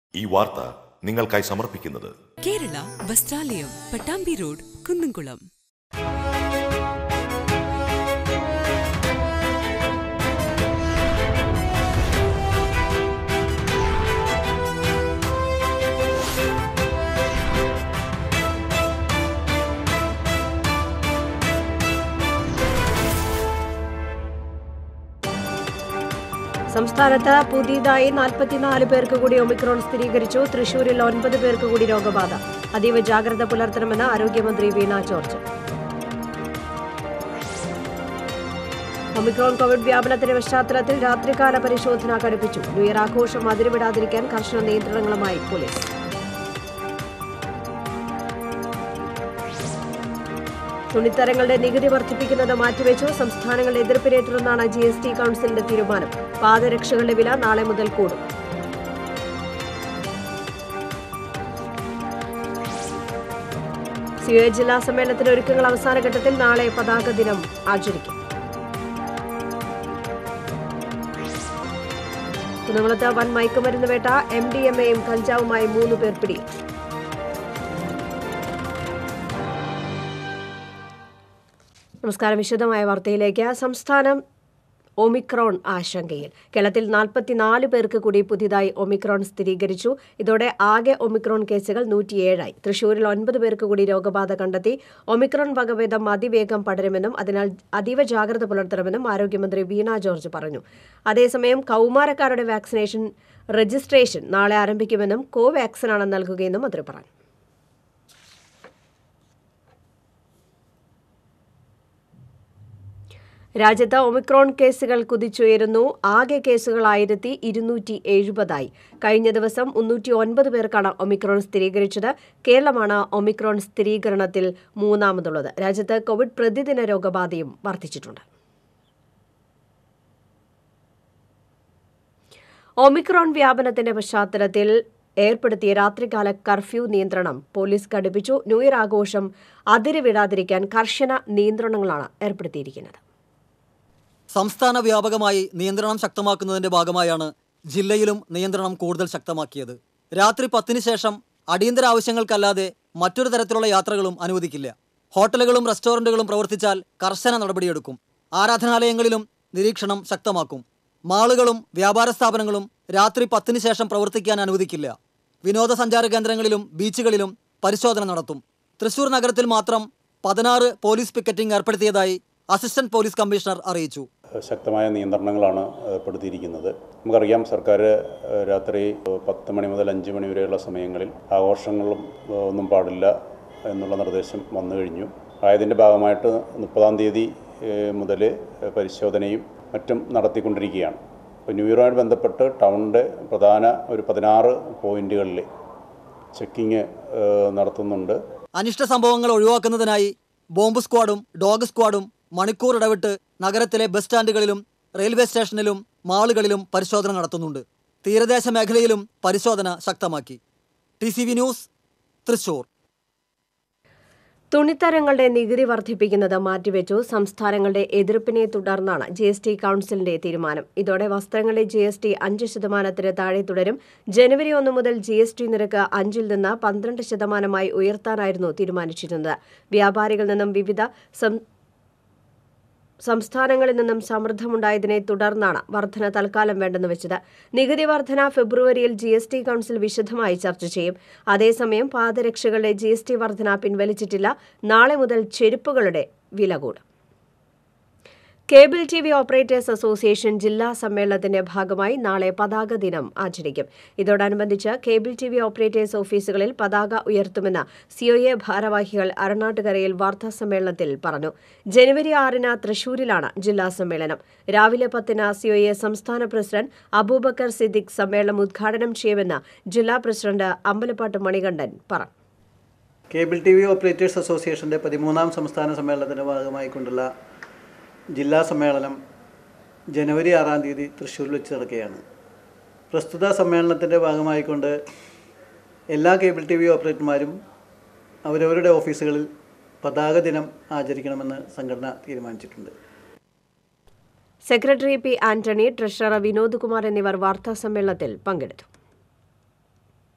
ഈ വാർത്ത നിങ്ങൾക്കായി സമർപ്പിക്കുന്നത് കേരള വസ്ത്രാലയം, പട്ടാമ്പി റോഡ്, കുന്നംകുളം. സംസ്ഥാനത്ത് പുതിയതായി 44 പേർക്ക് കൂടി ഒമിക്രോൺ സ്ഥിരീകരിച്ചു. തൃശൂരിൽ 9 പേർക്ക് കൂടി രോഗബാധ. അതീവ ജാഗ്രത പുലർത്തണമെന്ന് ആരോഗ്യമന്ത്രി വീണ ജോർജ്. ഒമിക്രോൺ കോവിഡ് വ്യാപനത്തിന്റെ പശ്ചാത്തലത്തിൽ രാത്രികാല പരിശോധന കടുപ്പിച്ചു. ന്യൂ ഇയർ ആഘോഷം അതിരുവിടാതിരിക്കാൻ കർശന നിയന്ത്രണങ്ങളുമായി പോലീസ്. തുണിത്തരങ്ങളുടെ നികുതി വർദ്ധിപ്പിക്കുന്നത് മാറ്റിവെച്ചു. സംസ്ഥാനങ്ങളുടെ എതിർപ്പിനെ തുടർന്നാണ് GST കൌൺസിലിന്റെ തീരുമാനം. പാദരക്ഷകളുടെ വില നാളെ മുതൽ കൂടും. COA ജില്ലാ സമ്മേളനത്തിന്റെ ഒരുക്കങ്ങൾ അവസാന ഘട്ടത്തിൽ. നാളെ പതാക ദിനം ആചരിക്കും. കുന്നംകുളത്ത് വൻ മയക്കുമരുന്ന് വേട്ട. MDMAയും കഞ്ചാവുമായി 3 പേർ പിടിയിൽ. നമസ്കാരം. വിശദമായ വാർത്തയിലേക്ക്. സംസ്ഥാനം ഒമിക്രോൺ ആശങ്കയിൽ. കേരളത്തിൽ 44 പേർക്ക് കൂടി പുതിയതായി ഒമിക്രോൺ സ്ഥിരീകരിച്ചു. ഇതോടെ ആകെ ഒമിക്രോൺ കേസുകൾ 107ആയി. തൃശൂരിൽ 9 പേർക്ക് കൂടി രോഗബാധ കണ്ടെത്തി. ഒമിക്രോൺ വകഭേദം അതിവേഗം പടരുമെന്നും അതിനാൽ അതീവ ജാഗ്രത പുലർത്തണമെന്നും ആരോഗ്യമന്ത്രി വീണ ജോർജ് പറഞ്ഞു. അതേസമയം കൌമാരക്കാരുടെ വാക്സിനേഷൻ രജിസ്ട്രേഷൻ നാളെ ആരംഭിക്കുമെന്നും കോവാക്സിനാണ് നൽകുകയെന്നും മന്ത്രി പറഞ്ഞു. രാജ്യത്ത് ഒമിക്രോൺ കേസുകൾ കുതിച്ചുയരുന്നു. ആകെ കേസുകൾ 1270ആയി. കഴിഞ്ഞ ദിവസം 309 പേർക്കാണ് ഒമിക്രോൺ സ്ഥിരീകരിച്ചത്. കേരളമാണ് ഒമിക്രോൺ സ്ഥിരീകരണത്തിൽ മൂന്നാമതുള്ളത്. രാജ്യത്ത് കോവിഡ് പ്രതിദിന രോഗബാധയും വർദ്ധിച്ചിട്ടുണ്ട്. ഒമിക്രോൺ വ്യാപനത്തിന്റെ പശ്ചാത്തലത്തിൽ ഏർപ്പെടുത്തിയ രാത്രികാല കർഫ്യൂ നിയന്ത്രണം പോലീസ് കടുപ്പിച്ചു. ന്യൂ ഇയർ ആഘോഷം അതിരുവിടാതിരിക്കാൻ കർശന നിയന്ത്രണങ്ങളാണ് ഏർപ്പെടുത്തിയിരിക്കുന്നത്. സംസ്ഥാന വ്യാപകമായി നിയന്ത്രണം ശക്തമാക്കുന്നതിന്റെ ഭാഗമായാണ് ജില്ലയിലും നിയന്ത്രണം കൂടുതൽ ശക്തമാക്കിയത്. രാത്രി 10-ന് ശേഷം അടിയന്തര ആവശ്യങ്ങൾക്കല്ലാതെ മറ്റൊരു തരത്തിലുള്ള യാത്രകളും അനുവദിക്കില്ല. ഹോട്ടലുകളും റെസ്റ്റോറന്റുകളും പ്രവർത്തിച്ചാൽ കർശന നടപടിയെടുക്കും. ആരാധനാലയങ്ങളിലും നിരീക്ഷണം ശക്തമാക്കും. മാളുകളും വ്യാപാര സ്ഥാപനങ്ങളും രാത്രി 10-ന് ശേഷം പ്രവർത്തിക്കാൻ അനുവദിക്കില്ല. വിനോദസഞ്ചാര കേന്ദ്രങ്ങളിലും ബീച്ചുകളിലും പരിശോധന നടത്തും. തൃശൂർ നഗരത്തിൽ മാത്രം 16 പോലീസ് പിക്കറ്റിംഗ് ഏർപ്പെടുത്തിയതായി അസിസ്റ്റന്റ് പോലീസ് കമ്മീഷണർ അറിയിച്ചു. ശക്തമായ നിയന്ത്രണങ്ങളാണ് ഏർപ്പെടുത്തിയിരിക്കുന്നത്. നമുക്കറിയാം, സർക്കാർ രാത്രി 10 മണി മുതൽ 5 മണി വരെയുള്ള സമയങ്ങളിൽ ആഘോഷങ്ങളും ഒന്നും പാടില്ല എന്നുള്ള നിർദ്ദേശം വന്നു കഴിഞ്ഞു. ആയതിൻ്റെ ഭാഗമായിട്ട് 30-ാം തീയതി മുതൽ പരിശോധനയും മറ്റും നടത്തിക്കൊണ്ടിരിക്കുകയാണ്. ഇപ്പോൾ ന്യൂ ഇയറുമായി ബന്ധപ്പെട്ട് ടൗണിൻ്റെ പ്രധാന ഒരു 16 പോയിന്റുകളിൽ ചെക്കിങ് നടത്തുന്നുണ്ട്. അനിഷ്ട സംഭവങ്ങൾ ഒഴിവാക്കുന്നതിനായി ബോംബ് സ്ക്വാഡും ഡോഗ് സ്ക്വാഡും മണിക്കൂർ ഇടവിട്ട് നഗരത്തിലെ ബസ് സ്റ്റാൻഡുകളിലും റെയിൽവേ സ്റ്റേഷനിലും മാളുകളിലും പരിശോധന നടത്തുന്നുണ്ട്. തീരദേശ മേഖലയിലും പരിശോധന ശക്തമാക്കി. TCV news, Thrissur. തുണിത്തരങ്ങളുടെ നികുതി വർദ്ധിപ്പിക്കുന്നത് മാറ്റിവെച്ചു. സംസ്ഥാനങ്ങളുടെ എതിർപ്പിനെ തുടർന്നാണ് GST കൌൺസിലിന്റെ തീരുമാനം. ഇതോടെ വസ്ത്രങ്ങളുടെ GST 5% താഴെ തുടരും. ജനുവരി 1 മുതൽ GST നിരക്ക് 5-ൽ നിന്ന് 12% ഉയർത്താനായിരുന്നു തീരുമാനിച്ചിരുന്നത്. വ്യാപാരികളിൽ നിന്നും വിവിധ സംസ്ഥാനങ്ങളിൽ നിന്നും സമ്മർദ്ദമുണ്ടായതിനെ തുടർന്നാണ് വർധന തൽക്കാലം വേണ്ടെന്ന് വെച്ചത്. നികുതി വർധന ഫെബ്രുവരിയിൽ GST കൌൺസിൽ വിശദമായി ചർച്ച ചെയ്യും. അതേസമയം പാദരക്ഷകളുടെ GST വർധന പിൻവലിച്ചിട്ടില്ല. നാളെ മുതൽ ചെരുപ്പുകളുടെ വില കൂടും. കേബിൾ TV ഓപ്പറേറ്റേഴ്സ് അസോസിയേഷൻ ജില്ലാ സമ്മേളനത്തിന്റെ ഭാഗമായി നാളെ പതാക ദിനം ആചരിക്കും. ഇതോടനുബന്ധിച്ച് കേബിൾ TV ഓപ്പറേറ്റേഴ്സ് ഓഫീസുകളിൽ പതാക ഉയർത്തുമെന്ന് COA ഭാരവാഹികൾ അരണാട്ടുകരയിൽ വാർത്താസമ്മേളനത്തിൽ പറഞ്ഞു. ജനുവരി 6-ന് തൃശൂരിലാണ് ജില്ലാ സമ്മേളനം. രാവിലെ 10-ന് COA സംസ്ഥാന പ്രസിഡന്റ് അബൂബക്കർ സിദ്ദിഖ് സമ്മേളനം ഉദ്ഘാടനം ചെയ്യുമെന്ന് ജില്ലാ പ്രസിഡന്റ് അമ്പലപ്പാട്ട് മണികണ്ഠൻ പറഞ്ഞു. കേബിൾ TV ഓപ്പറേറ്റേഴ്സ് അസോസിയേഷന്റെ 13-ാം സംസ്ഥാന സമ്മേളനത്തിന്റെ ഭാഗമായിക്കൊണ്ടുള്ള ജില്ലാ സമ്മേളനം ജനുവരി 6-ാം തീയതി തൃശ്ശൂരിൽ വെച്ച് നടക്കുകയാണ്. പ്രസ്തുത സമ്മേളനത്തിൻ്റെ ഭാഗമായിക്കൊണ്ട് എല്ലാ കേബിൾ TV ഓപ്പറേറ്റർമാരും അവരവരുടെ ഓഫീസുകളിൽ പതാക ദിനം ആചരിക്കണമെന്ന് സംഘടന തീരുമാനിച്ചിട്ടുണ്ട്. Secretary P. Antony, treasurer Vinod Kumar എന്നിവർ വാർത്താസമ്മേളനത്തിൽ പങ്കെടുത്തു.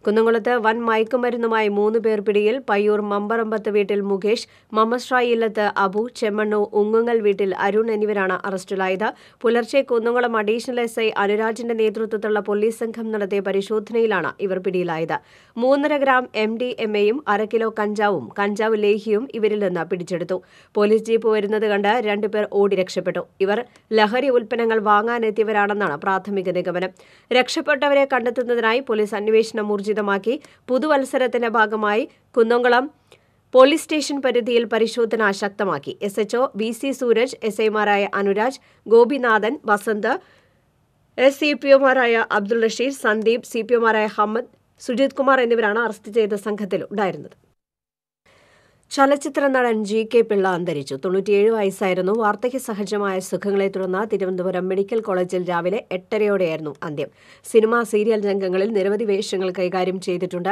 കുന്നംകുളത്ത് വൻ മയക്കുമരുന്നുമായി 3 പേർ പിടിയിൽ. പയ്യൂർ മമ്പറമ്പത്ത് വീട്ടിൽ മുകേഷ്, മമ്മശ്രായി ഇല്ലത്ത് അബു, ചെമ്മണ്ണു ഉങ്ങുങ്ങൽ വീട്ടിൽ അരുൺ എന്നിവരാണ് അറസ്റ്റിലായത്. പുലർച്ചെ കുന്നംകുളം അഡീഷണൽ SI അനുരാജിന്റെ നേതൃത്വത്തിലുള്ള പോലീസ് സംഘം നടത്തിയ പരിശോധനയിലാണ് ഇവർ പിടിയിലായത്. 3.5 ഗ്രാം MDMA-യും 1/2 കിലോ കഞ്ചാവും കഞ്ചാവ് ലേഹിയും ഇവരിൽ നിന്ന് പിടിച്ചെടുത്തു. പോലീസ് ജീപ്പ് വരുന്നത് കണ്ട് 2 പേർ ഓടി രക്ഷപ്പെട്ടു. ഇവർ ലഹരി ഉൽപ്പന്നങ്ങൾ വാങ്ങാനെത്തിയവരാണെന്നാണ് പ്രാഥമിക നിഗമനം. രക്ഷപ്പെട്ടവരെ കണ്ടെത്തുന്നതിനായി പോലീസ് അന്വേഷണം ഊർജിതമാക്കി. പുതുവത്സരത്തിന്റെ ഭാഗമായി കുന്നംകുളം പോലീസ് സ്റ്റേഷൻ പരിധിയിൽ പരിശോധന ശക്തമാക്കി. SHO VC സൂരജ്, SI-മാരായ അനുരാജ്, ഗോപിനാഥൻ, വസന്ത്, SCPO-മാരായ അബ്ദുൾ റഷീദ്, സന്ദീപ്, CPO-മാരായ ഹമ്മദ്, സുജിത് കുമാർ എന്നിവരാണ് അറസ്റ്റ് ചെയ്ത സംഘത്തിൽ ഉണ്ടായിരുന്നത്. ചലച്ചിത്ര നടൻ GK പിള്ള അന്തരിച്ചു. 97 വയസ്സായിരുന്നു. വാർദ്ധക്യ സഹജമായ സുഖങ്ങളെ തുടർന്ന് തിരുവനന്തപുരം മെഡിക്കൽ കോളേജിൽ രാവിലെ 8:30യോടെയായിരുന്നു അന്ത്യം. സിനിമ, സീരിയൽ രംഗങ്ങളിൽ നിരവധി വേഷങ്ങൾ കൈകാര്യം ചെയ്തിട്ടുണ്ട്.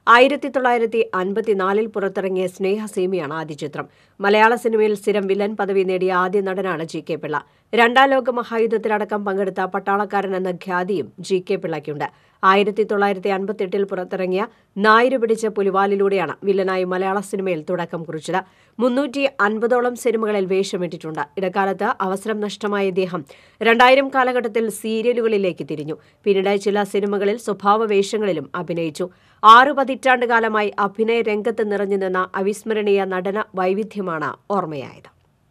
1954 പുറത്തിറങ്ങിയ സ്നേഹസീമയാണ് ആദ്യ ചിത്രം. മലയാള സിനിമയിൽ സ്ഥിരം വില്ലൻ പദവി നേടിയ ആദ്യ നടനാണ് GK പിള്ള. 2ാം ലോക മഹായുദ്ധത്തിലടക്കം പങ്കെടുത്ത പട്ടാളക്കാരൻ എന്ന ഖ്യാതിയും GK പിള്ളയ്ക്കുണ്ട്. 1958 പുറത്തിറങ്ങിയ നായരു പിടിച്ച പുലിവാലിലൂടെയാണ് വില്ലനായി മലയാള സിനിമയിൽ തുടക്കം കുറിച്ചത്. 350ഓളം സിനിമകളിൽ വേഷമിട്ടിട്ടുണ്ട്. ഇടക്കാലത്ത് അവസരം നഷ്ടമായ ഇദ്ദേഹം 2000 കാലഘട്ടത്തിൽ സീരിയലുകളിലേക്ക് തിരിഞ്ഞു. പിന്നീട് ചില സിനിമകളിൽ സ്വഭാവ വേഷങ്ങളിലും അഭിനയിച്ചു. 6 പതിറ്റാണ്ടുകാലമായി അഭിനയ രംഗത്ത് നിറഞ്ഞു നിന്ന അവിസ്മരണീയ നടന വൈവിധ്യമാണ് ഓർമ്മയായത്.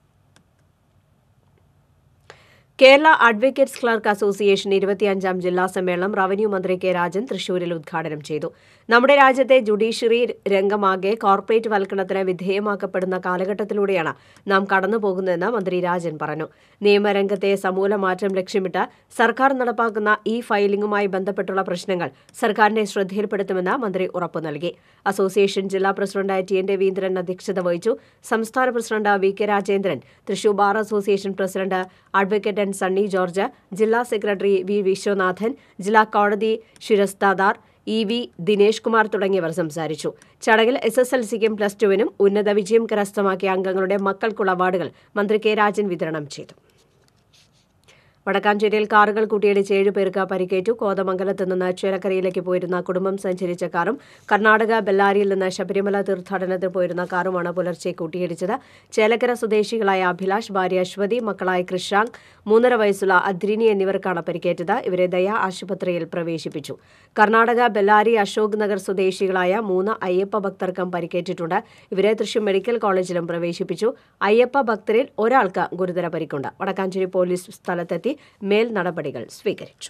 കേരള അഡ്വക്കേറ്റ്സ് ക്ലർക്ക് അസോസിയേഷൻ 25ാം ജില്ലാ സമ്മേളനം റവന്യൂ മന്ത്രി കെ രാജൻ തൃശൂരിൽ ഉദ്ഘാടനം ചെയ്തു. നമ്മുടെ രാജ്യത്തെ ജുഡീഷ്യറി രംഗമാകെ കോർപ്പറേറ്റ് വൽക്കരണത്തിന് വിധേയമാക്കപ്പെടുന്ന കാലഘട്ടത്തിലൂടെയാണ് നാം കടന്നുപോകുന്നതെന്ന് മന്ത്രി രാജൻ പറഞ്ഞു. നിയമരംഗത്തെ സമൂല മാറ്റം ലക്ഷ്യമിട്ട് സർക്കാർ നടപ്പാക്കുന്ന ഫയലിംഗുമായി ബന്ധപ്പെട്ടുള്ള പ്രശ്നങ്ങൾ സർക്കാരിന്റെ ശ്രദ്ധയിൽപ്പെടുത്തുമെന്ന് മന്ത്രി ഉറപ്പു നൽകി. അസോസിയേഷൻ ജില്ലാ പ്രസിഡന്റ് TN രവീന്ദ്രൻ അധ്യക്ഷത വഹിച്ചു. സംസ്ഥാന president VK Rajendran, Thrissur bar association president advocate Sunny George, ജില്ലാ സെക്രട്ടറി V വിശ്വനാഥൻ, ജില്ലാ കോടതി ശിരസ്താദാർ EV ദിനേഷ് കുമാർ തുടങ്ങിയവർ സംസാരിച്ചു. ചടങ്ങിൽ SSLC-ക്കും +2-നും ഉന്നത വിജയം കരസ്ഥമാക്കിയ അംഗങ്ങളുടെ മക്കൾക്കുള്ള അവാർഡുകൾ മന്ത്രി കെ രാജൻ വിതരണം ചെയ്തു. വടക്കാഞ്ചേരിയിൽ കാറുകൾ കൂട്ടിയിടിച്ച് 7 പേർക്ക് പരിക്കേറ്റു. കോതമംഗലത്ത് നിന്ന് ചേലക്കരയിലേക്ക് പോയിരുന്ന കുടുംബം സഞ്ചരിച്ച കാറും കർണാടക ബെല്ലാരിയിൽ നിന്ന് ശബരിമല തീർത്ഥാടനത്തിന് പോയിരുന്ന കാറുമാണ് പുലർച്ചെ കൂട്ടിയിടിച്ചത്. ചേലക്കര സ്വദേശികളായ അഭിലാഷ്, ഭാര്യ അശ്വതി, മക്കളായ കൃഷാങ്, 3.5 വയസ്സുള്ള അദ്രിനി എന്നിവർക്കാണ് പരിക്കേറ്റത്. ഇവരെ ദയ ആശുപത്രിയിൽ പ്രവേശിപ്പിച്ചു. കർണാടക ബെല്ലാരി അശോക് നഗർ സ്വദേശികളായ 3 അയ്യപ്പ ഭക്തർക്കും പരിക്കേറ്റിട്ടുണ്ട്. ഇവരെ തൃശൂർ മെഡിക്കൽ കോളേജിലും പ്രവേശിപ്പിച്ചു. അയ്യപ്പ ഭക്തരിൽ ഒരാൾക്ക് ഗുരുതര പരിക്കുണ്ട്. വടക്കാഞ്ചേരി പോലീസ് സ്ഥലത്തെത്തി മേൽ നടപടികൾ സ്വീകരിച്ചു.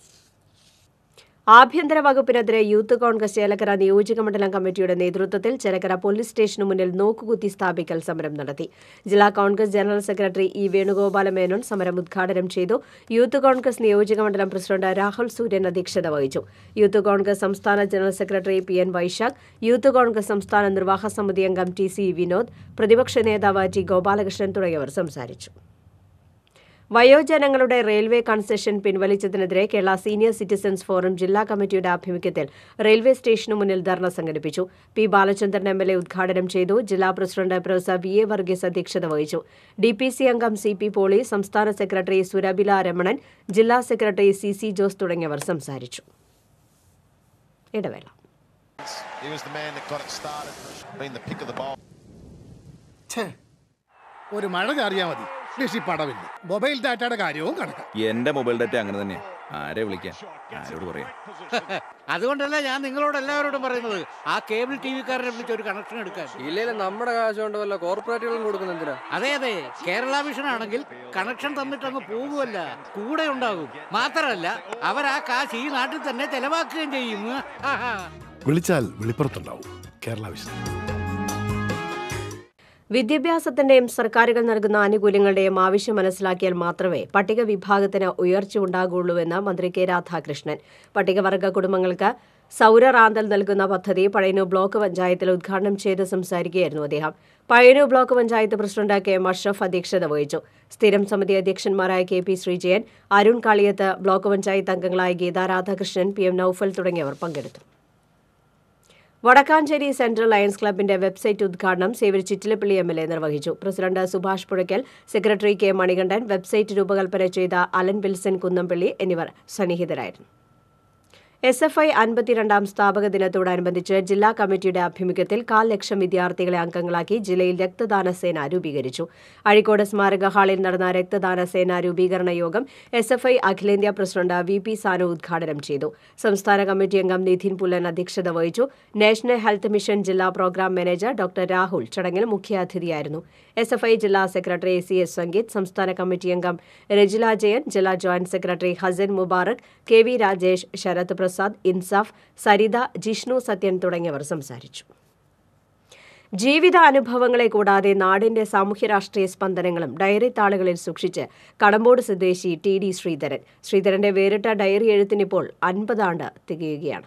ആഭ്യന്തര വകുപ്പിനെതിരെ യൂത്ത് കോൺഗ്രസ് ചേലക്കര നിയോജകമണ്ഡലം കമ്മിറ്റിയുടെ നേതൃത്വത്തിൽ ചേലക്കര പോലീസ് സ്റ്റേഷനു മുന്നിൽ നോക്കുകുത്തി സ്ഥാപിക്കൽ സമരം നടത്തി. ജില്ലാ Congress general secretary E Venugopala Menon സമരം ഉദ്ഘാടനം ചെയ്തു. യൂത്ത് കോൺഗ്രസ് നിയോജകമണ്ഡലം പ്രസിഡന്റ് രാഹുൽ സൂര്യൻ അധ്യക്ഷത വഹിച്ചു. യൂത്ത് കോൺഗ്രസ് സംസ്ഥാന general secretary PN Vaishakh, youth Congress സംസ്ഥാന നിർവാഹക സമിതി അംഗം TC വിനോദ്, പ്രതിപക്ഷ നേതാവ് T ഗോപാലകൃഷ്ണൻ തുടങ്ങിയവർ സംസാരിച്ചു. വയോജനങ്ങളുടെ റെയിൽവേ കൺസെഷൻ പിൻവലിച്ചതിനെതിരെ കേരള സീനിയർ സിറ്റിസൺസ് ഫോറം ജില്ലാ കമ്മിറ്റിയുടെ ആഭിമുഖ്യത്തിൽ റെയിൽവേ സ്റ്റേഷനു മുന്നിൽ ധർണ സംഘടിപ്പിച്ചു. P ബാലചന്ദ്രൻ MLA ഉദ്ഘാടനം ചെയ്തു. ജില്ലാ പ്രസിഡന്റ് പ്രൊഫസർ VA വർഗീസ് അധ്യക്ഷത വഹിച്ചു. DPC അംഗം CP പോളി, സംസ്ഥാന സെക്രട്ടറി സുരബില രമണൻ, ജില്ലാ സെക്രട്ടറി CC ജോസ് തുടങ്ങിയവർ സംസാരിച്ചു. ഇടവേള. ഒരു മഴ ചാറിയാ മതി, പടവില്ല. മൊബൈൽ ഡാറ്റയുടെ കാര്യവും കണക്കാം. എന്റെ മൊബൈൽ ഡാറ്റ അങ്ങനെ തന്നെയാ. ആരെ വിളിക്കാൻ, ആരോട് പറയാം? അതുകൊണ്ടല്ല ഞാൻ നിങ്ങളോട് എല്ലാവരോടും പറയുന്നത്, ആ കേബിൾ TV-കാരനെ വിളിച്ച് ഒരു കണക്ഷൻ എടുക്കാൻ. ഇല്ലെങ്കിൽ നമ്മുടെ കാശ് കൊണ്ട് വല്ല കോർപ്പറേറ്റുകളും കൊടുക്കുന്ന എന്തിനാ? അതെ അതെ, കേരള വിഷൻ ആണെങ്കിൽ കണക്ഷൻ തന്നിട്ടങ്ങ് പോകുമല്ല, കൂടെ ഉണ്ടാകും. മാത്രമല്ല അവർ ആ കാശ് ഈ നാട്ടിൽ തന്നെ ചെലവാക്കുകയും ചെയ്യും. വിളിച്ചാൽ വിളിപ്പുറത്തുണ്ടാവും. കേരള വിഷൻ. വിദ്യാഭ്യാസത്തിന്റെയും സർക്കാരുകൾ നൽകുന്ന ആനുകൂല്യങ്ങളുടെയും ആവശ്യം മനസ്സിലാക്കിയാൽ മാത്രമേ പട്ടിക വിഭാഗത്തിന് ഉയർച്ച ഉണ്ടാകുള്ളൂവെന്ന് മന്ത്രി കെ രാധാകൃഷ്ണൻ. പട്ടികവർഗ കുടുംബങ്ങൾക്ക് സൗരറാന്തൽ നൽകുന്ന പദ്ധതി പഴയന്നൂർ ബ്ലോക്ക് പഞ്ചായത്തിൽ ഉദ്ഘാടനം ചെയ്ത് സംസാരിക്കുകയായിരുന്നു അദ്ദേഹം. Pazhayannur block panchayat president KM Ashraf അധ്യക്ഷത വഹിച്ചു. സ്ഥിരം സമിതി അധ്യക്ഷന്മാരായ KP ശ്രീജയൻ, അരുൺ കാളിയത്ത്, ബ്ലോക്ക് പഞ്ചായത്ത് അംഗങ്ങളായ ഗീതാ രാധാകൃഷ്ണൻ, PM നൌഫൽ തുടങ്ങിയവർ പങ്കെടുത്തു. വടക്കാഞ്ചേരി സെൻട്രൽ ലയൺസ് ക്ലബിന്റെ വെബ്സൈറ്റ് ഉദ്ഘാടനം സേവ്യർ ചിറ്റിലപ്പള്ളി MLA നിർവഹിച്ചു. President Subhash Puzhakkal, secretary K Manikandan, website രൂപകൽപ്പന ചെയ്ത അലൻ വിൽസൺ കുന്നംപള്ളി എന്നിവർ സന്നിഹിതരായിരുന്നു. SFI 52ാം സ്ഥാപക ദിനത്തോടനുബന്ധിച്ച് ജില്ലാ കമ്മിറ്റിയുടെ ആഭിമുഖ്യത്തിൽ 1,00,000 വിദ്യാർത്ഥികളെ അംഗങ്ങളാക്കി ജില്ലയിൽ രക്തദാന സേന രൂപീകരിച്ചു. അഴീക്കോട് സ്മാരക ഹാളിൽ നടന്ന രക്തദാന സേന രൂപീകരണ യോഗം SFI അഖിലേന്ത്യാ പ്രസിഡന്റ് VP സാനു ഉദ്ഘാടനം ചെയ്തു. സംസ്ഥാന കമ്മിറ്റി അംഗം നിധിൻ പുല്ലൻ അധ്യക്ഷത വഹിച്ചു. നാഷണൽ ഹെൽത്ത് മിഷൻ ജില്ലാ പ്രോഗ്രാം മാനേജർ ഡോക്ടർ രാഹുൽ ചടങ്ങിൽ മുഖ്യാതിഥിയായിരുന്നു. SFI ജില്ലാ സെക്രട്ടറി CS സംഗീത്, സംസ്ഥാന കമ്മിറ്റി അംഗം രജില ജയൻ, ജില്ലാ joint secretary Hasan Mubarak, KV Rajesh, Sarath Prasad, Insaf, Saritha, Jishnu Sathyan തുടങ്ങിയവർ സംസാരിച്ചു. ജീവിതാനുഭവങ്ങളെ കൂടാതെ നാടിന്റെ സാമൂഹ്യ-രാഷ്ട്രീയ സ്പന്ദനങ്ങളും ഡയറി താളുകളിൽ സൂക്ഷിച്ച് കടമ്പോട് സ്വദേശി TD ശ്രീധരൻ. ശ്രീധരന്റെ വേറിട്ട ഡയറി എഴുത്തിനിപ്പോൾ 50 ആണ്ട് തികയുകയാണ്.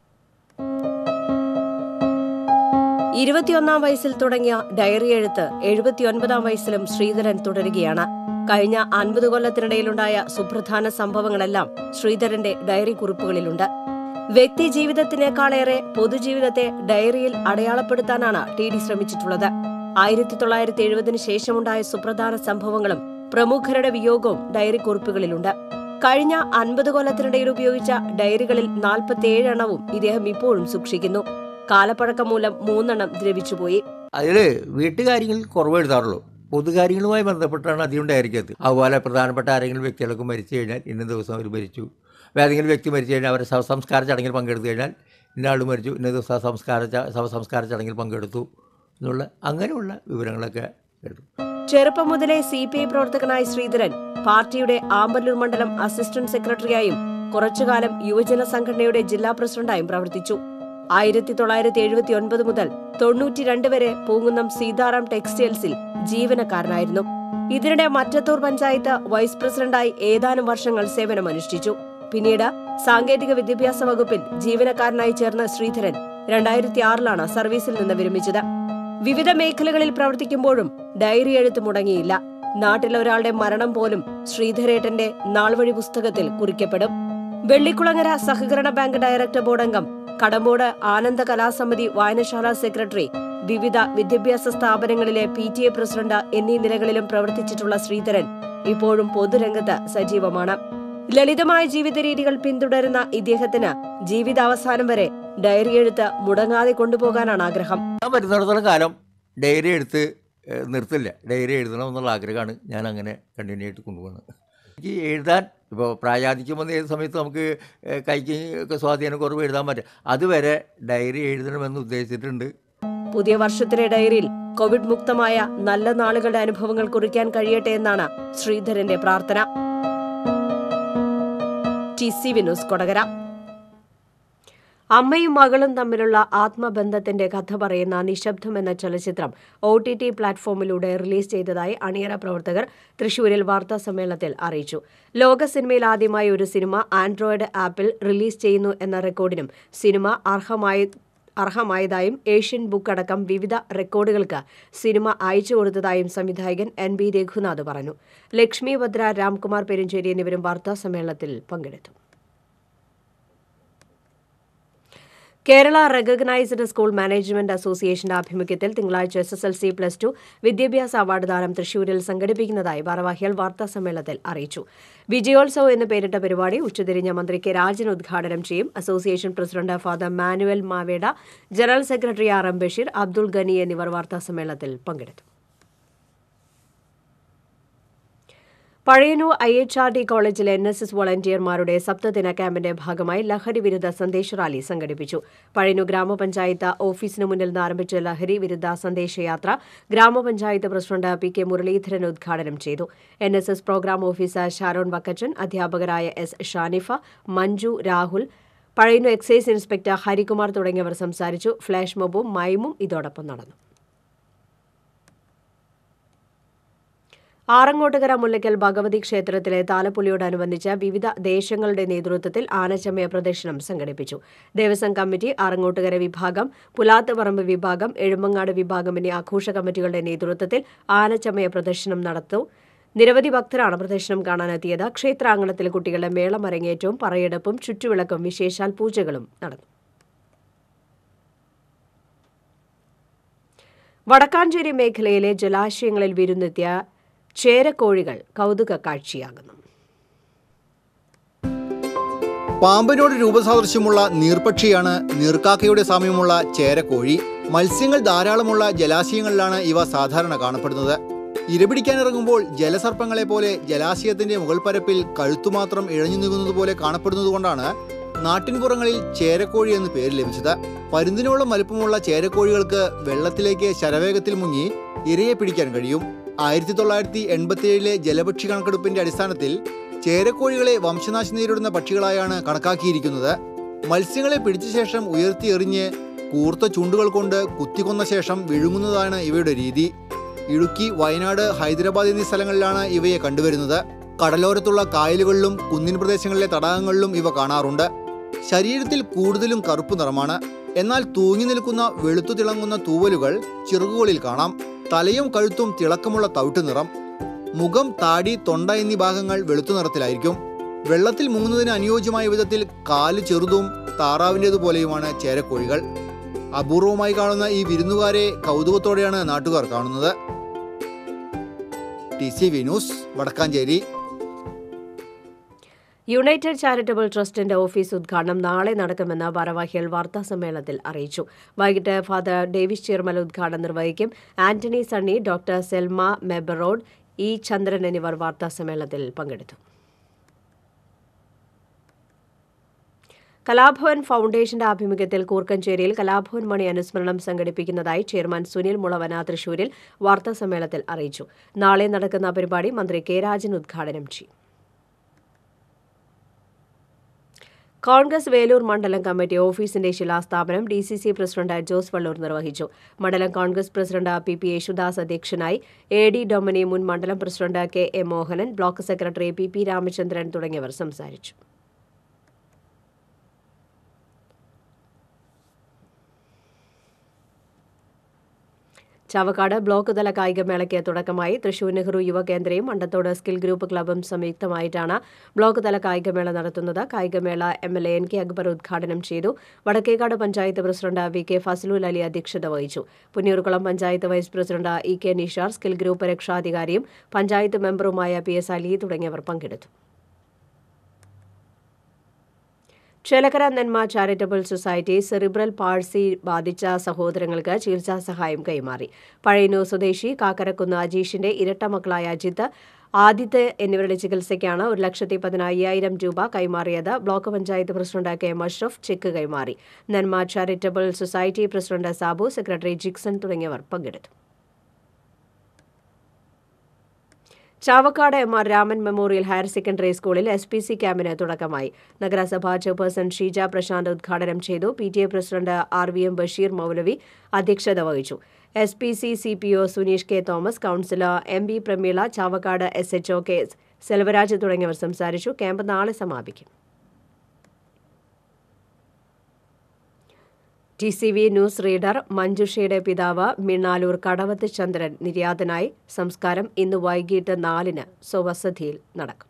21ാം വയസ്സിൽ തുടങ്ങിയ ഡയറി എഴുത്ത് 79ാം വയസ്സിലും ശ്രീധരൻ തുടരുകയാണ്. കഴിഞ്ഞ 50 കൊല്ലത്തിനിടയിലുണ്ടായ സുപ്രധാന സംഭവങ്ങളെല്ലാം ശ്രീധരന്റെ ഡയറി കുറിപ്പുകളിലുണ്ട്. വ്യക്തി ജീവിതത്തിനേക്കാളേറെ പൊതുജീവിതത്തെ ഡയറിയിൽ അടയാളപ്പെടുത്താനാണ് TD ശ്രമിച്ചിട്ടുള്ളത്. 1970 ശേഷമുണ്ടായ സുപ്രധാന സംഭവങ്ങളും പ്രമുഖരുടെ വിയോഗവും ഡയറി കുറിപ്പുകളിലുണ്ട്. കഴിഞ്ഞ 50 കൊല്ലത്തിനിടയിൽ ഉപയോഗിച്ച ഡയറികളിൽ 47 എണ്ണവും ഇദ്ദേഹം ഇപ്പോഴും സൂക്ഷിക്കുന്നു. കാലപ്പഴക്കം മൂലം 3 എണ്ണം ദ്രവിച്ചുപോയി. അതിൽ വീട്ടുകാര്യങ്ങൾ കുറവ് എഴുതാറുള്ളൂ. പൊതുകാര്യങ്ങളുമായി ബന്ധപ്പെട്ടാണ് അധികം ഡയറിക്കകത്ത്. അതുപോലെ പ്രധാനപ്പെട്ട ആരെങ്കിലും വ്യക്തികളൊക്കെ മരിച്ചു കഴിഞ്ഞാൽ ഇന്ന ദിവസം അവർ മരിച്ചു, ഏതെങ്കിലും വ്യക്തി മരിച്ചു കഴിഞ്ഞാൽ അവരെ ശവസംസ്കാര ചടങ്ങിൽ പങ്കെടുത്തു കഴിഞ്ഞാൽ ഇന്ന ആൾ മരിച്ചു, ഇന്ന ദിവസം ശവസംസ്കാര ചടങ്ങിൽ പങ്കെടുത്തു എന്നുള്ള അങ്ങനെയുള്ള വിവരങ്ങളൊക്കെ എഴുതും. ചെറുപ്പം മുതലേ CPI പ്രവർത്തകനായ ശ്രീധരൻ പാർട്ടിയുടെ ആമ്പല്ലൂർ മണ്ഡലം അസിസ്റ്റന്റ് സെക്രട്ടറിയായും കുറച്ചുകാലം യുവജന സംഘടനയുടെ ജില്ലാ പ്രസിഡന്റായും പ്രവർത്തിച്ചു. 1979 മുതൽ 92 വരെ പൂങ്കുന്നം സീതാറാം ടെക്സ്റ്റൈൽസിൽ ജീവനക്കാരനായിരുന്നു. ഇതിനിടെ മറ്റത്തൂർ പഞ്ചായത്ത് വൈസ് പ്രസിഡന്റായി ഏതാനും വർഷങ്ങൾ സേവനമനുഷ്ഠിച്ചു. പിന്നീട് സാങ്കേതിക വിദ്യാഭ്യാസ വകുപ്പിൽ ജീവനക്കാരനായി ചേർന്ന ശ്രീധരൻ 2006 സർവീസിൽ നിന്ന് വിരമിച്ചത്. വിവിധ മേഖലകളിൽ പ്രവർത്തിക്കുമ്പോഴും ഡയറി എഴുത്ത് മുടങ്ങിയില്ല. നാട്ടിലെ ഒരാളുടെ മരണം പോലും ശ്രീധരേട്ടന്റെ നാൾവഴി പുസ്തകത്തിൽ കുറിക്കപ്പെടും. വെള്ളിക്കുളങ്ങര സഹകരണ ബാങ്ക് ഡയറക്ടർ ബോർഡ് അംഗം, കടമ്പോട് ആനന്ദ കലാസമിതി വായനശാല സെക്രട്ടറി, വിവിധ വിദ്യാഭ്യാസ സ്ഥാപനങ്ങളിലെ PTA പ്രസിഡന്റ് എന്നീ നിലകളിലും പ്രവർത്തിച്ചിട്ടുള്ള ശ്രീധരൻ ഇപ്പോഴും പൊതുരംഗത്ത് സജീവമാണ്. ലളിതമായ ജീവിത രീതികൾ പിന്തുടരുന്ന ഇദ്ദേഹത്തിന് ജീവിതാവസാനം വരെ ഡയറി എഴുത്ത് മുടങ്ങാതെ കൊണ്ടുപോകാനാണ് ആഗ്രഹം. വരുന്നിടത്തോളം കാലം ഡയറി എഴുത്ത് നിർത്തില്ല. ഡയറി എഴുതണം എന്നുള്ള ആഗ്രഹമാണ് ഞാൻ അങ്ങനെ കണ്ടിന്യൂ ആയിട്ട് കൊണ്ടുപോകുന്നത്. എനിക്ക് എഴുതാൻ ഇപ്പോൾ പ്രായാധിക്യം വന്ന ഏത് സമയത്ത് നമുക്ക് കൈക്ക് ഒക്കെ സ്വാധീനം കുറവ് എഴുതാൻ പറ്റും. അതുവരെ ഡയറി എഴുതണമെന്ന് ഉദ്ദേശിച്ചിട്ടുണ്ട്. പുതിയ വർഷത്തിലെ ഡയറിയിൽ കോവിഡ് മുക്തമായ നല്ല നാളുകളുടെ അനുഭവങ്ങൾ കുറിക്കാൻ കഴിയട്ടെ എന്നാണ് ശ്രീധരന്റെ പ്രാർത്ഥന. TCV news Kodakara. അമ്മയും മകളും തമ്മിലുള്ള ആത്മബന്ധത്തിന്റെ കഥ പറയുന്ന നിശബ്ദം എന്ന ചലച്ചിത്രം OTT പ്ലാറ്റ്ഫോമിലൂടെ റിലീസ് ചെയ്തതായി അണിയറ പ്രവർത്തകർ തൃശൂരിൽ വാർത്താസമ്മേളനത്തിൽ അറിയിച്ചു. ലോക സിനിമയിൽ ആദ്യമായി ഒരു സിനിമ ആൻഡ്രോയിഡ് ആപ്പിൽ റിലീസ് ചെയ്യുന്നു എന്ന റെക്കോർഡിനും സിനിമ അർഹമായതായും ഏഷ്യൻ ബുക്ക് അടക്കം വിവിധ റെക്കോർഡുകൾക്ക് സിനിമ അയച്ചു കൊടുത്തതായും സംവിധായകൻ NB രഘുനാഥ് പറഞ്ഞു. ലക്ഷ്മി ഭദ്ര, രാംകുമാർ പെരിഞ്ചേരി എന്നിവരും വാർത്താസമ്മേളനത്തിൽ പങ്കെടുത്തു. കേരള റെക്കഗ്നൈസ്ഡ് സ്കൂൾ മാനേജ്മെന്റ് അസോസിയേഷന്റെ ആഭിമുഖ്യത്തിൽ തിങ്കളാഴ്ച SSLC+2 വിദ്യാഭ്യാസ അവാർഡ് ദാനം തൃശൂരിൽ സംഘടിപ്പിക്കുന്നതായി ഭാരവാഹികൾ വാർത്താസമ്മേളനത്തിൽ അറിയിച്ചു. വിജയോത്സവ് എന്ന് പേരിട്ട പരിപാടി ഉച്ചതിരിഞ്ഞ് മന്ത്രി കെ രാജൻ ഉദ്ഘാടനം ചെയ്യും. Association president father Manuel Maveda, general secretary RM Basheer, Abdul Gani എന്നിവർ വാർത്താസമ്മേളനത്തിൽ പങ്കെടുത്തു. പഴയന്നൂർ IHRD കോളേജിലെ NSS വോളണ്ടിയർമാരുടെ സപ്തദിന ക്യാമ്പിന്റെ ഭാഗമായി ലഹരി വിരുദ്ധ സന്ദേശ റാലി സംഘടിപ്പിച്ചു. പഴയന്നൂർ ഗ്രാമപഞ്ചായത്ത് ഓഫീസിനു മുന്നിൽ നിന്ന് ആരംഭിച്ച ലഹരി വിരുദ്ധ സന്ദേശയാത്ര ഗ്രാമപഞ്ചായത്ത് പ്രസിഡന്റ് PK മുരളീധരൻ ഉദ്ഘാടനം ചെയ്തു. NSS programme officer Sharon Vakkachan, അധ്യാപകരായ S Shanifa, Manju, Rahul, Pazhayannur excise inspector Harikumar തുടങ്ങിയവർ സംസാരിച്ചു. ഫ്ലാഷ് മോബും മൈമും ഇതോടൊപ്പം നടന്നു. ആറങ്ങോട്ടുകര മുല്ലയ്ക്കൽ ഭഗവതി ക്ഷേത്രത്തിലെ താലപ്പൊലിയോടനുബന്ധിച്ച് വിവിധ ദേശങ്ങളുടെ നേതൃത്വത്തിൽ ആനച്ചമയ പ്രദർശനം സംഘടിപ്പിച്ചു. ദേവസ്വം കമ്മിറ്റി, ആറങ്ങോട്ടുകര വിഭാഗം, പുലാത്തുപറമ്പ് വിഭാഗം, എഴുമങ്ങാട് വിഭാഗം എന്നീ ആഘോഷ കമ്മിറ്റികളുടെ നേതൃത്വത്തിൽ ആനച്ചമയ പ്രദർശനം നടത്തും. നിരവധി ഭക്തരാണ് പ്രദർശനം കാണാനെത്തിയത്. ക്ഷേത്രാങ്കണത്തിൽ കുട്ടികളുടെ മേളമരങ്ങേറ്റവും പറയെടുപ്പും ചുറ്റുവിളക്കും വിശേഷാൽ പൂജകളും നടന്നു. വടക്കാഞ്ചേരി മേഖലയിലെ ജലാശയങ്ങളിൽ വിരുന്നെത്തിയ ചേരക്കോഴികൾ കൗതുക കാഴ്ചയാകുന്നു. പാമ്പിനോട് രൂപസാദൃശ്യമുള്ള നീർപക്ഷിയാണ് നീർക്കാക്കയുടെ സാമ്യമുള്ള ചേരക്കോഴി. മത്സ്യങ്ങൾ ധാരാളമുള്ള ജലാശയങ്ങളിലാണ് ഇവ സാധാരണ കാണപ്പെടുന്നത്. ഇരപിടിക്കാനിറങ്ങുമ്പോൾ ജലസർപ്പങ്ങളെ പോലെ ജലാശയത്തിന്റെ മുകൾ പരപ്പിൽ കഴുത്തുമാത്രം ഇഴഞ്ഞു നീങ്ങുന്നത് പോലെ കാണപ്പെടുന്നതുകൊണ്ടാണ് നാട്ടിൻപുറങ്ങളിൽ ചേരക്കോഴി എന്ന് പേര് ലഭിച്ചത്. പരുന്തിനോളം വലുപ്പമുള്ള ചേരക്കോഴികൾക്ക് വെള്ളത്തിലേക്ക് ശരവേഗത്തിൽ മുങ്ങി ഇരയെ പിടിക്കാൻ കഴിയും. 1987 ജലപക്ഷി കണക്കെടുപ്പിന്റെ അടിസ്ഥാനത്തിൽ ചേരക്കോഴികളെ വംശനാശം നേരിടുന്ന പക്ഷികളായാണ് കണക്കാക്കിയിരിക്കുന്നത്. മത്സ്യങ്ങളെ പിടിച്ച ശേഷം ഉയർത്തി എറിഞ്ഞ് കൂർത്ത ചുണ്ടുകൾ കൊണ്ട് കുത്തിക്കൊന്ന ശേഷം വിഴുങ്ങുന്നതാണ് ഇവയുടെ രീതി. ഇടുക്കി, വയനാട്, ഹൈദരാബാദ് എന്നീ സ്ഥലങ്ങളിലാണ് ഇവയെ കണ്ടുവരുന്നത്. കടലോരത്തുള്ള കായലുകളിലും കുന്നിൻ പ്രദേശങ്ങളിലെ തടാകങ്ങളിലും ഇവ കാണാറുണ്ട്. ശരീരത്തിൽ കൂടുതലും കറുപ്പ് നിറമാണ്. എന്നാൽ തൂങ്ങി നിൽക്കുന്ന വെളുത്തു തിളങ്ങുന്ന തൂവലുകൾ ചിറകുകളിൽ കാണാം. തലയും കഴുത്തും തിളക്കമുള്ള തവിട്ട് നിറം. മുഖം, താടി, തൊണ്ട എന്നീ ഭാഗങ്ങൾ വെളുത്തു നിറത്തിലായിരിക്കും. വെള്ളത്തിൽ മുങ്ങുന്നതിന് അനുയോജ്യമായ വിധത്തിൽ കാല് ചെറുതും താറാവിൻ്റേതുപോലെയുമാണ് ചേരക്കോഴികൾ. അപൂർവമായി കാണുന്ന ഈ വിരുന്നുകാരെ കൗതുകത്തോടെയാണ് നാട്ടുകാർ കാണുന്നത്. TCV news, Vadakkanchery. United charitable ട്രസ്റ്റിന്റെ ഓഫീസ് ഉദ്ഘാടനം നാളെ നടക്കുമെന്ന് ഭാരവാഹികൾ വാർത്താസമ്മേളനത്തിൽ അറിയിച്ചു. വൈകിട്ട് ഫാദർ ഡേവിസ് ചീർമൽ ഉദ്ഘാടനം നിർവഹിക്കും. ആന്റണി സണ്ണി, ഡോക്ടർ സെൽമ മെബറോഡ്, ഇ ചന്ദ്രൻ എന്നിവർ വാർത്താസമ്മേളനത്തിൽ പങ്കെടുത്തു. കലാഭവൻ ഫൗണ്ടേഷന്റെ ആഭിമുഖ്യത്തിൽ കൂർക്കഞ്ചേരിയിൽ കലാഭവൻ മണി അനുസ്മരണം സംഘടിപ്പിക്കുന്നതായി ചെയർമാൻ സുനിൽ മുളവന തൃശൂരിൽ വാർത്താസമ്മേളനത്തിൽ അറിയിച്ചു. നാളെ നടക്കുന്ന പരിപാടി മന്ത്രി കെ രാജൻ ഉദ്ഘാടനം ചെയ്യും. കോൺഗ്രസ് വേലൂർ മണ്ഡലം കമ്മിറ്റി ഓഫീസിന്റെ ശിലാസ്ഥാപനം DCC പ്രസിഡന്റ് ജോസ് വള്ളൂർ നിർവഹിച്ചു. മണ്ഡലം കോൺഗ്രസ് പ്രസിഡന്റ് PP യേശുദാസ് അധ്യക്ഷനായി. AD ഡൊമിനി, മുൻ മണ്ഡലം president KA Mohanan, block secretary PP Ramachandran തുടങ്ങിയവർ സംസാരിച്ചു. ചാവക്കാട് ബ്ലോക്ക് തല കായികമേളയ്ക്ക് തുടക്കമായി. തൃശൂർ നെഹ്റു യുവകേന്ദ്രയും മണ്ടത്തോട് സ്കിൽ ഗ്രൂപ്പ് ക്ലബ്ബും സംയുക്തമായിട്ടാണ് ബ്ലോക്ക് തല കായികമേള നടത്തുന്നത്. കായികമേള MLA NK അക്ബർ ഉദ്ഘാടനം ചെയ്തു. വടക്കേക്കാട് പഞ്ചായത്ത് പ്രസിഡന്റ് VK ഫസലുൽ അലി അധ്യക്ഷത വഹിച്ചു. Punnoorkulam panchayat vice president EK Nishar, skill group രക്ഷാധികാരിയും പഞ്ചായത്ത് മെമ്പറുമായ PS അലി തുടങ്ങിയവർ പങ്കെടുത്തു. ചേലക്കര നന്മ ചാരിറ്റബിൾ സൊസൈറ്റി സെറിബ്രൽ പാൾസി ബാധിച്ച സഹോദരങ്ങൾക്ക് ചികിത്സാ സഹായം കൈമാറി. പഴയന്നൂർ സ്വദേശി കാക്കരക്കുന്ന് അജീഷിന്റെ ഇരട്ട മക്കളായ അജിത്ത്, ആദിത്യ എന്നിവരുടെ ചികിത്സയ്ക്കാണ് 1,15,000 രൂപ കൈമാറിയത്. Block panchayat president KM Ashraf cheque കൈമാറി. Nanma charitable society president Sabu, secretary Jixon തുടങ്ങിയവർ പങ്കെടുത്തു. Chavakkad MR Raman memorial higher secondary സ്കൂളിൽ SPC ക്യാമ്പിന് തുടക്കമായി. നഗരസഭാ ചെയർപേഴ്സൺ ഷീജ പ്രശാന്ത് ഉദ്ഘാടനം ചെയ്തു. PTA president RVM Basheer Moulavi അധ്യക്ഷത വഹിച്ചു. SPC CPO Suneesh K Thomas, councillor MB Prameela, Chavakkad SHO K Selvaraj തുടങ്ങിയവർ സംസാരിച്ചു. ക്യാമ്പ് നാളെ സമാപിക്കും. TCV ന്യൂസ് റീഡർ മഞ്ജുഷയുടെ പിതാവ് മിണ്ണാലൂർ കടവത്ത് ചന്ദ്രൻ നിര്യാതനായി. സംസ്കാരം ഇന്ന് വൈകിട്ട് 4-ന് സ്വവസതിയിൽ നടക്കും.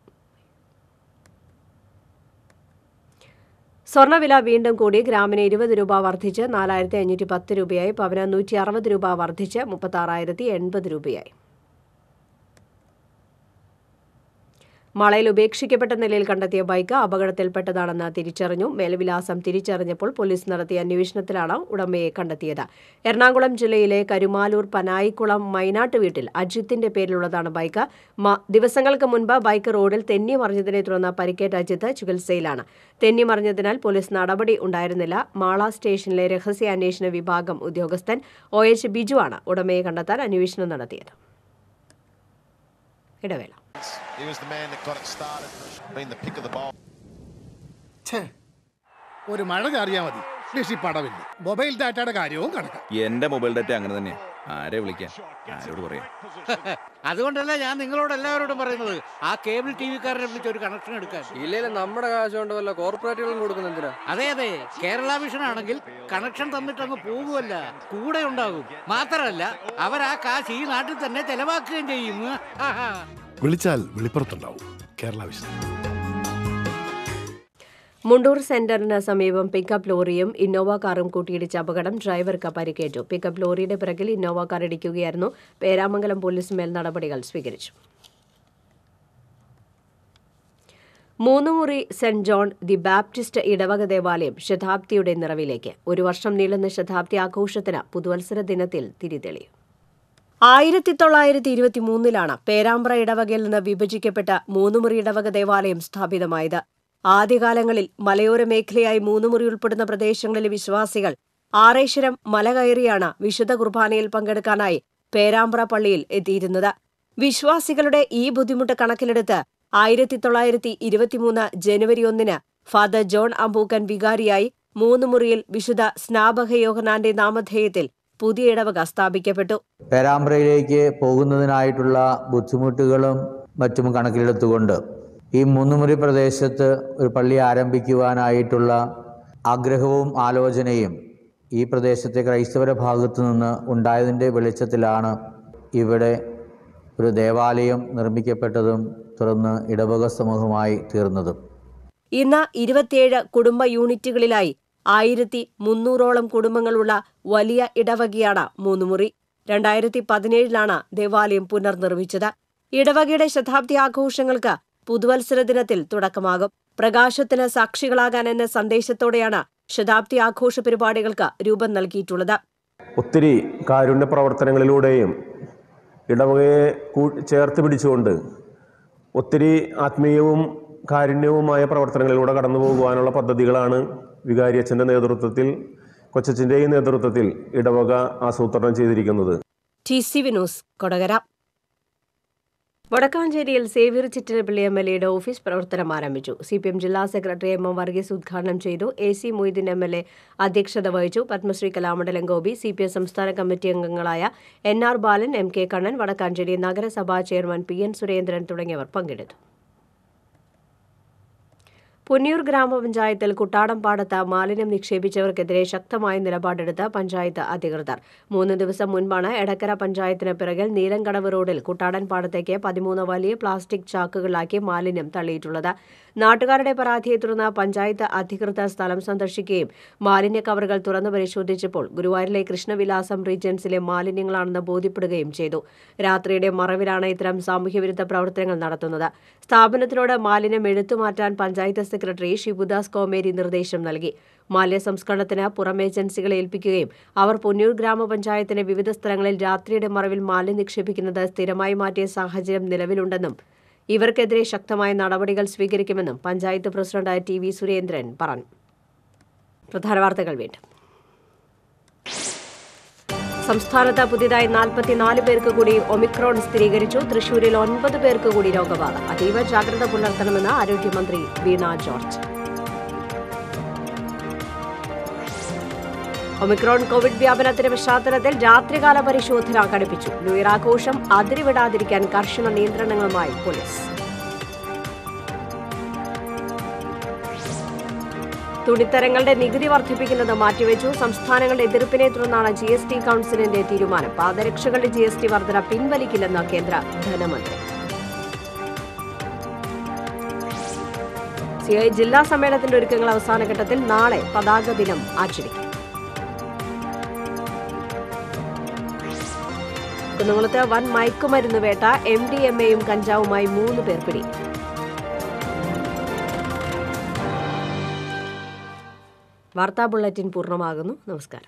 സ്വർണ്ണവില വീണ്ടും കൂടി. ഗ്രാമിന് 20 രൂപ വർദ്ധിച്ച് 4,510 രൂപയായി. പവന് 160 രൂപ വർദ്ധിച്ച് 36,080 രൂപയായി. മളയിൽ ഉപേക്ഷിക്കപ്പെട്ട നിലയിൽ കണ്ടെത്തിയ ബൈക്ക് അപകടത്തിൽപ്പെട്ടതാണെന്ന് തിരിച്ചറിഞ്ഞു. മേൽവിലാസം തിരിച്ചറിഞ്ഞപ്പോൾ പോലീസ് നടത്തിയ അന്വേഷണത്തിലാണ് ഉടമയെ കണ്ടെത്തിയത്. എറണാകുളം ജില്ലയിലെ കരുമാലൂർ പനായിക്കുളം മൈനാട്ട് വീട്ടിൽ അജിത്തിന്റെ പേരിലുള്ളതാണ് ബൈക്ക്. ദിവസങ്ങൾക്ക് മുൻപ് ബൈക്ക് റോഡിൽ തെന്നി മറിഞ്ഞതിനെ തുടർന്ന് പരിക്കേറ്റ അജിത്ത് ചികിത്സയിലാണ്. തെന്നി മറിഞ്ഞതിനാൽ പോലീസ് നടപടി ഉണ്ടായിരുന്നില്ല. മാള സ്റ്റേഷനിലെ രഹസ്യാന്വേഷണ വിഭാഗം ഉദ്യോഗസ്ഥൻ OH ബിജു ആണ് ഉടമയെ കണ്ടെത്താൻ അന്വേഷണം നടത്തിയത്. ഇടവേള. ഒരു മഴ ചാറിയാ മതി, കൃഷിപ്പടവില്ല. മൊബൈൽ ഡാറ്റയുടെ കാര്യവും കണക്കാം. എന്റെ മൊബൈൽ ഡാറ്റ അങ്ങനെ തന്നെയാ. ആരെ വിളിക്കാൻ, ആരോട് പറയാം? അതുകൊണ്ടല്ല ഞാൻ നിങ്ങളോട് എല്ലാവരോടും പറയുന്നത്, ആ കേബിൾ TV-കാരനെ വിളിച്ച് ഒരു കണക്ഷൻ എടുക്കാൻ. ഇല്ലെങ്കിൽ നമ്മുടെ കാശ് കൊണ്ട് വല്ല കോർപ്പറേറ്റുകളും കൊടുക്കുന്ന എന്തിനാ? അതെ അതെ, കേരള വിഷൻ ആണെങ്കിൽ കണക്ഷൻ തന്നിട്ടങ്ങ് പോകുമല്ല, കൂടെ ഉണ്ടാകും. മാത്രമല്ല അവർ ആ കാശ് ഈ നാട്ടിൽ തന്നെ ചെലവാക്കുകയും ചെയ്യും. വിളിച്ചാൽ വെളിപ്പുറത്തുണ്ടാവും. കേരള വിഷൻ. മുണ്ടൂർ സെന്ററിന് സമീപം പിക്കപ്പ് ലോറിയും ഇന്നോവ കാറും കൂട്ടിയിടിച്ച അപകടം. ഡ്രൈവർക്ക് പരിക്കേറ്റു. പിക്കപ്പ് ലോറിയുടെ പിറകിൽ ഇന്നോവ കാർ ഇടിക്കുകയായിരുന്നു. പേരാമംഗലം പോലീസ് മേൽ നടപടികൾ സ്വീകരിച്ചു. Moonnumuri saint John the Baptist ഇടവക ദേവാലയം ശതാബ്ദിയുടെ നിറവിലേക്ക്. 1 വർഷം നീളുന്ന ശതാബ്ദി ആഘോഷത്തിന് പുതുവത്സര ദിനത്തിൽ തിരിതെളിയും. 1923 പേരാമ്പ്ര ഇടവകയിൽ നിന്ന് വിഭജിക്കപ്പെട്ട മൂന്നുമുറി ഇടവക ദേവാലയം സ്ഥാപിതമായത്. ആദ്യകാലങ്ങളിൽ മലയോര മേഖലയായി മൂന്നുമുറി ഉൾപ്പെടുന്ന പ്രദേശങ്ങളിലെ വിശ്വാസികൾ ആറേശ്വരം മല കയറിയാണ് വിശുദ്ധ കുർബാനയിൽ പങ്കെടുക്കാനായി പേരാമ്പ്ര പള്ളിയിൽ എത്തിയിരുന്നത്. വിശ്വാസികളുടെ ഈ ബുദ്ധിമുട്ട് കണക്കിലെടുത്ത് 1923 ജനുവരി 1 ഫാദർ ജോൺ അമ്പൂക്കൻ വികാരിയായി മൂന്നുമുറിയിൽ വിശുദ്ധ സ്നാപക യോഹന്നാന്റെ നാമധേയത്തിൽ പുതിയ ഇടവക സ്ഥാപിക്കപ്പെട്ടു. പേരാമ്പ്രയിലേക്ക് പോകുന്നതിനായിട്ടുള്ള ബുദ്ധിമുട്ടുകളും മറ്റും കണക്കിലെടുത്തുകൊണ്ട് ഈ മൂന്നുമുറി പ്രദേശത്ത് ഒരു പള്ളി ആരംഭിക്കുവാനായിട്ടുള്ള ആഗ്രഹവും ആലോചനയും ഈ പ്രദേശത്തെ ക്രൈസ്തവരുടെ ഭാഗത്തു നിന്ന് ഉണ്ടായതിൻ്റെ വെളിച്ചത്തിലാണ് ഇവിടെ ഒരു ദേവാലയം നിർമ്മിക്കപ്പെട്ടതും തുടർന്ന് ഇടവക സമൂഹമായി തീർന്നതും. ഇന്ന് 27 കുടുംബ യൂണിറ്റുകളിലായി 1300ഓളം കുടുംബങ്ങളുള്ള വലിയ ഇടവകയാണ് മൂന്നുമുറി. 2017 ദേവാലയം പുനർനിർമ്മിച്ചത്. ഇടവകയുടെ ശതാബ്ദി ആഘോഷങ്ങൾക്ക് പുതുവത്സര ദിനത്തിൽ തുടക്കമാകും. പ്രകാശത്തിന് സാക്ഷികളാകാൻ എന്ന സന്ദേശത്തോടെയാണ് ശതാബ്ദി ആഘോഷ പരിപാടികൾക്ക് രൂപം നൽകിയിട്ടുള്ളത്. ഒത്തിരി കാരുണ്യ പ്രവർത്തനങ്ങളിലൂടെയും ഇടവകയെ ചേർത്ത് പിടിച്ചുകൊണ്ട് ഒത്തിരി ആത്മീയവും കാരുണ്യവുമായ പ്രവർത്തനങ്ങളിലൂടെ കടന്നു പോകുവാനുള്ള പദ്ധതികളാണ് വികാരിയച്ഛൻ്റെ നേതൃത്വത്തിൽ, കൊച്ചച്ഛൻ്റെയും നേതൃത്വത്തിൽ ഇടവക ആസൂത്രണം ചെയ്തിരിക്കുന്നത്. TCV news, Kodakara. വടക്കാഞ്ചേരിയിൽ സേവ്യർ ചിറ്റലപ്പള്ളി MLA ഓഫീസ് പ്രവർത്തനം ആരംഭിച്ചു. CPM ജില്ലാ സെക്രട്ടറി M. വർഗീസ് ഉദ്ഘാടനം ചെയ്തു. AC മൊയ്തീൻ MLA അധ്യക്ഷത വഹിച്ചു. പത്മശ്രീ കലാമണ്ഡലം ഗോപി, CPM സംസ്ഥാന കമ്മിറ്റി അംഗങ്ങളായ NR ബാലൻ, MK കണ്ണൻ, വടക്കാഞ്ചേരി നഗരസഭാ ചെയർമാൻ PN സുരേന്ദ്രൻ തുടങ്ങിയവർ പങ്കെടുത്തു. പുന്നിയൂർ ഗ്രാമപഞ്ചായത്തിൽ കുട്ടാടംപാടത്ത് മാലിന്യം നിക്ഷേപിച്ചവർക്കെതിരെ ശക്തമായ നിലപാടെടുത്ത് പഞ്ചായത്ത് അധികൃതർ. 3 ദിവസം മുൻപാണ് എടക്കര പഞ്ചായത്തിന് പിറകിൽ നീലങ്കടവ് റോഡിൽ കുട്ടാടൻപാടത്തേക്ക് 13 വലിയ പ്ലാസ്റ്റിക് ചാക്കുകളിലാക്കി മാലിന്യം തള്ളിയിട്ടുള്ളത്. നാട്ടുകാരുടെ പരാതിയെ തുടർന്ന് പഞ്ചായത്ത് അധികൃതർ സ്ഥലം സന്ദർശിക്കുകയും മാലിന്യ കവറുകൾ തുറന്നു പരിശോധിച്ചപ്പോൾ ഗുരുവായൂരിലെ കൃഷ്ണവിലാസം റീജൻസിലെ മാലിന്യങ്ങളാണെന്ന് ബോധ്യപ്പെടുകയും ചെയ്തു. രാത്രിയുടെ മറവിലാണ് ഇത്തരം സാമൂഹ്യവിരുദ്ധ പ്രവർത്തനങ്ങൾ നടത്തുന്നത്. സ്ഥാപനത്തിനോട് മാലിന്യം എടുത്തുമാറ്റാൻ പഞ്ചായത്ത് സെക്രട്ടറി ഷിബുദാസ് കോമേരി നിർദ്ദേശം നൽകി. മാലിന്യ സംസ്കരണത്തിന് പുറം ഏജൻസികളെ ഏൽപ്പിക്കുകയും അവർ പുന്നിയൂർ ഗ്രാമപഞ്ചായത്തിന്റെ വിവിധ സ്ഥലങ്ങളിൽ രാത്രിയുടെ മറവിൽ മാലിന്യം നിക്ഷേപിക്കുന്നത് സ്ഥിരമായി മാറ്റിയ സാഹചര്യം നിലവിലുണ്ടെന്നും ഇവർക്കെതിരെ ശക്തമായ നടപടികൾ സ്വീകരിക്കുമെന്നും പഞ്ചായത്ത് പ്രസിഡന്റ് TV സുരേന്ദ്രൻ പറഞ്ഞു. പ്രധാന വാർത്തകൾ വീണ്ടും. സംസ്ഥാനത്ത് പുതിയതായി 44 പേർക്ക് കൂടി ഒമിക്രോൺ സ്ഥിരീകരിച്ചു. തൃശൂരിൽ 9 പേർക്ക് കൂടി രോഗബാധ. അതീവ ജാഗ്രത പുലർത്തണമെന്ന് ആരോഗ്യമന്ത്രി വീണ ജോർജ്. ഒമിക്രോൺ കോവിഡ് വ്യാപനത്തിന്റെ പശ്ചാത്തലത്തിൽ രാത്രികാല പരിശോധന കടുപ്പിച്ചു. ന്യൂ ഇയർ ആഘോഷം അതിരുവിടാതിരിക്കാൻ കർശന നിയന്ത്രണങ്ങളുമായി പോലീസ്. തുണിത്തരങ്ങളുടെ നികുതി വർദ്ധിപ്പിക്കുന്നത് മാറ്റിവെച്ചു. സംസ്ഥാനങ്ങളുടെ എതിർപ്പിനെ തുടർന്നാണ് GST കൌൺസിലിന്റെ തീരുമാനം. പാദരക്ഷകളുടെ GST വർധന പിൻവലിക്കില്ലെന്ന് കേന്ദ്ര ധനമന്ത്രി. CI ജില്ലാ സമ്മേളനത്തിന്റെ ഒരുക്കങ്ങൾ അവസാനഘട്ടത്തിൽ. നാളെ പതാക ദിനം ആചരിക്കും. കുന്നംകുളത്ത് വൻ മയക്കുമരുന്ന് വേട്ട. MDMAയും കഞ്ചാവുമായി 3 പേർ പിടി. വാർത്താ ബുള്ളറ്റിൻ പൂർണ്ണമാകുന്നു. നമസ്കാരം.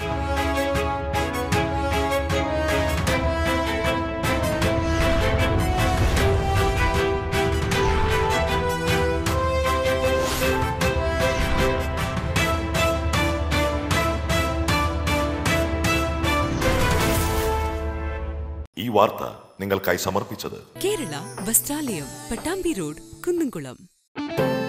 ഈ വാർത്ത നിങ്ങൾക്കായി സമർപ്പിച്ചത് കേരള വസ്ത്രാലയം, പട്ടാമ്പി റോഡ്, കുന്നംകുളം.